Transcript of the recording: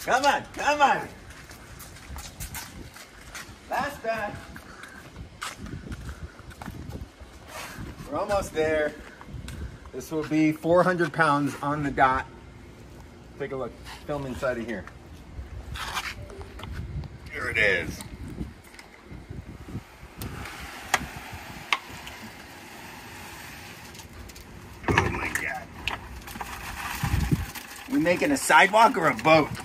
Come on, come on. Last batch. We're almost there. This will be 400 pounds on the dot. Take a look. Film inside of here. Here it is. Oh my God. We making a sidewalk or a boat?